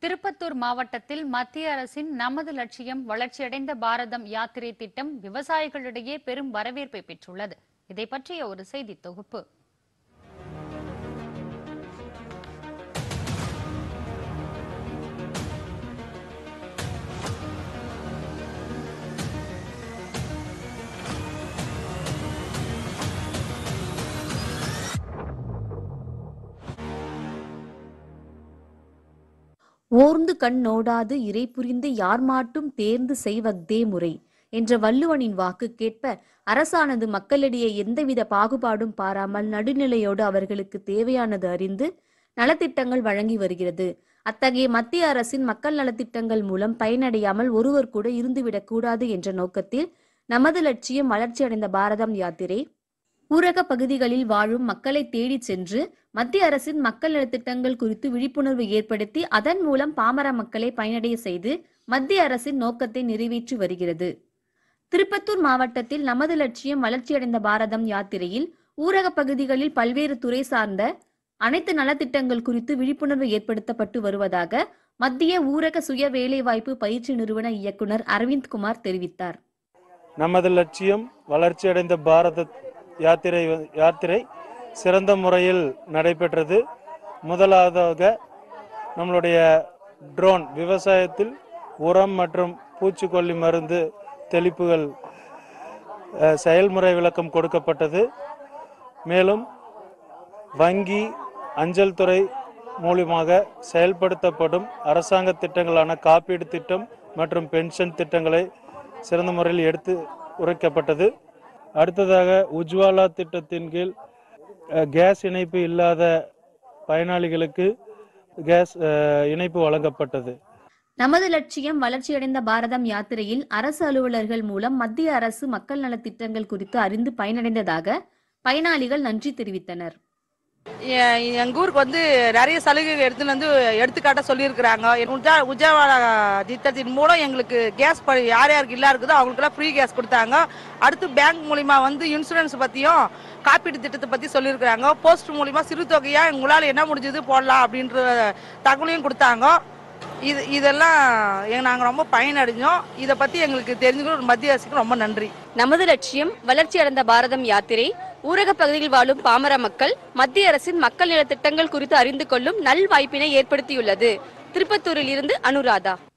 திருப்பத்தூர் மாவட்டத்தில் மத்திய அரசின் நமது லட்சியம் வளர்ச்சியடைந்த பாரதம் யாத்திரை திட்டம் விவசாயிகளிடையே பெரும் வரவேற்பை பெற்றுள்ளது. இதை பற்றிய ஒரு செய்தி தொகுப்பு. ஓர்ந்து கண் நோடாது இறை புரிந்து யார் மாட்டும் தேர்ந்து செய்வஃதே முறை என்ற வள்ளுவனின் வாக்கு கேட்ப அரசானது மக்களிடையே எந்தவித பாகுபாடும் பாராமல் நடுநிலையோடு அவர்களுக்கு தேவையானது அறிந்து நலத்திட்டங்கள் வழங்கி வருகிறது. அத்தகைய மத்திய அரசின் மக்கள் நலத்திட்டங்கள் மூலம் பயனடையாமல் ஒருவர் கூட இருந்துவிடக் கூடாது என்ற நோக்கத்தில் நமது லட்சியம் வளர்ச்சியடைந்த பாரதம் யாத்திரை ஊரக பகுதிகளில் வாழும் மக்களை தேடிச் சென்று மத்திய அரசின் மக்கள் நலத்திட்டங்கள் குறித்து விழிப்புணர்வு ஏற்படுத்தி அதன் மூலம் பாமர மக்களை பயனடைய செய்து மத்திய அரசின் நோக்கத்தை நிறைவேற்றி வருகிறது. திருப்பத்தூர் மாவட்டத்தில் நமது லட்சியம் வளர்ச்சியடைந்த பாரதம் யாத்திரையில் ஊரக பகுதிகளில் பல்வேறு துறை சார்ந்த அனைத்து நலத்திட்டங்கள் குறித்து விழிப்புணர்வு ஏற்படுத்தப்பட்டு வருவதாக மத்திய ஊரக சுய வேலைவாய்ப்பு பயிற்சி நிறுவன இயக்குனர் அரவிந்த் குமார் தெரிவித்தார். நமது லட்சியம் வளர்ச்சியடைந்த பாரத யாத்திரை சிறந்த முறையில் நடைபெற்றது. முதலாவதாக நம்மளுடைய ட்ரோன் விவசாயத்தில் உரம் மற்றும் பூச்சிக்கொல்லி மருந்து தெளிப்புகள் செயல்முறை விளக்கம் கொடுக்கப்பட்டது. மேலும் வங்கி அஞ்சல் துறை மூலமாக செயல்படுத்தப்படும் அரசாங்க திட்டங்களான காப்பீடு திட்டம் மற்றும் பென்ஷன் திட்டங்களை சிறந்த முறையில் எடுத்து உரைக்கப்பட்டது. அடுத்ததாக உஜ்வாலா திட்டத்தின் கீழ் கேஸ் இணைப்பு இல்லாத பயனாளிகளுக்கு கேஸ் இணைப்பு வழங்கப்பட்டது. நமது லட்சியம் வளர்ச்சியடைந்த பாரதம் யாத்திரையில் அரசு அலுவலர்கள் மூலம் மத்திய அரசு மக்கள் நலத்திட்டங்கள் குறித்து அறிந்து பயனடைந்ததாக பயனாளிகள் நன்றி தெரிவித்தனர். எங்கள் ஊருக்கு நிறைய சலுகைகள் எடுத்துக்காட்ட சொல்லியிருக்கிறாங்க. உஜ்வாலா திட்டத்தின் மூலம் எங்களுக்கு கேஸ் யார் யாருக்கு இல்லா இருக்குதோ அவங்களுக்குலாம் ஃப்ரீ கேஸ் கொடுத்தாங்க. அடுத்து பேங்க் மூலிமா இன்சூரன்ஸ் பற்றியும் காப்பீடு திட்டத்தை பற்றி சொல்லியிருக்கிறாங்க. போஸ்ட் மூலிமா சிறு தொகையாக உங்களால் என்ன முடிஞ்சது போடலாம் அப்படின்ற தகவலையும் கொடுத்தாங்க. இதெல்லாம் நாங்கள் ரொம்ப பயனடைஞ்சோம். இதை பற்றி எங்களுக்கு தெரிஞ்சுக்கணும் மத்திய அரசுக்கு ரொம்ப நன்றி. நமது லட்சியம் வளர்ச்சியடைந்த பாரதம் யாத்திரை ஊரக பகுதியில் வாழும் பாமர மக்கள் மத்திய அரசின் மக்கள் நலத்திட்டங்கள் குறித்து அறிந்து கொள்ளும் நல் வாய்ப்பினை ஏற்படுத்தியுள்ளது. திருப்பத்தூரில் இருந்து அனுராதா.